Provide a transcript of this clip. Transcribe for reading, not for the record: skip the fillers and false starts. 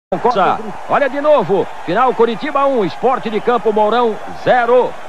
Olha de novo, final Curitiba 1, Sport de Campo Mourão 0.